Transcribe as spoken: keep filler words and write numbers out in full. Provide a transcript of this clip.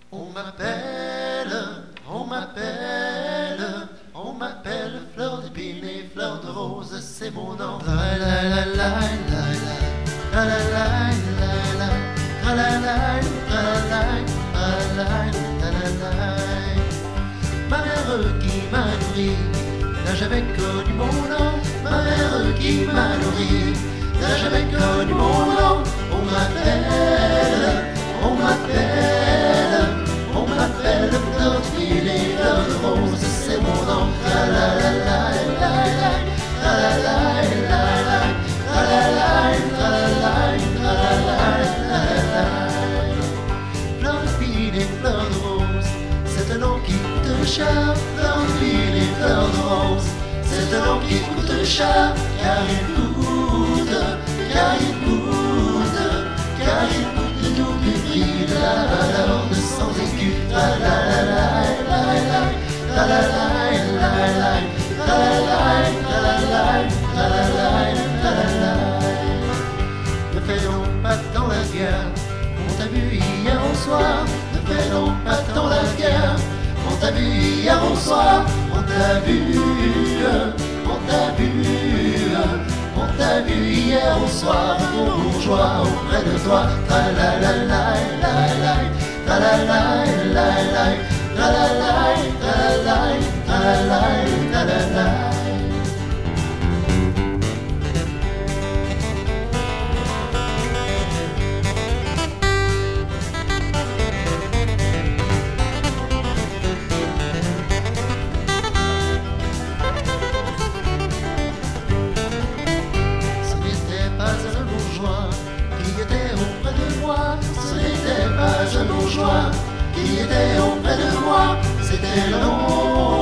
On m'appelle, on m'appelle, on m'appelle fleur d'épine et fleur de rose, c'est mon nom. La la la la la la la la la la la la la la la la. Ma mère qui m'a nourri n'a jamais connu mon nom. Ma mère qui m'a nourri n'a jamais connu mon nom. On m'appelle, on m'appelle, on m'appelle fleur d'épine et fleur de rose, c'est mon nom. La la la la la la la la la la la la. Fleur d'épine et fleur de rose, c'est un nom qui coûte cher. Fleur d'épine et fleur de rose, c'est un nom qui coûte cher. Car il coûte, car il coûte, car il coûte le double du prix de la valeur de cent écus. La la la la la la la la la la la la. Ne fais donc pas tant la guerre, on t'a vu hier au soir. Ne fais donc pas tant la guerre, on t'a vu hier au soir. On t'a vu, on t'a vu, on t'a vu hier au soir, mon bourgeois auprès de toi. La la la la la la la la la la la la la la la la la. Qui était auprès de moi, c'était le nom